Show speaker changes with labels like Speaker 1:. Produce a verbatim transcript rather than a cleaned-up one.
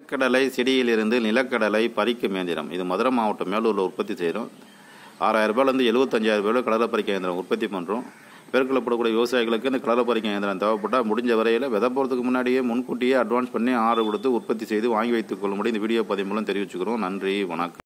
Speaker 1: கடலை செடியிலிருந்து நிலக்கடலை பறிக்கும் இயந்திரம். இது மதுரை மாவட்டம் மேலூரில் உற்பத்தி செய்கிறோம். ஆறாயிரம் ரூபாயிலேருந்து எழுபத்தஞ்சாயிரம் ரூபாயில் கடலை பறிக்கும் இயந்திரம் உற்பத்தி பண்ணுறோம். பெருக்கலப்படக்கூடிய விவசாயிகளுக்கு இந்த கடலை பறிக்கும் இயந்திரம் தேவைப்பட்டால் முடிஞ்ச வரையில் விதை போகிறதுக்கு முன்னாடியே முன்கூட்டியே அட்வான்ஸ் பண்ணி ஆர்டர் கொடுத்து உற்பத்தி செய்து வாங்கி வைத்துக் கொள்ளும்படி இந்த வீடியோ பதிவு மூலம் தெரிவிச்சுக்கிறோம். நன்றி, வணக்கம்.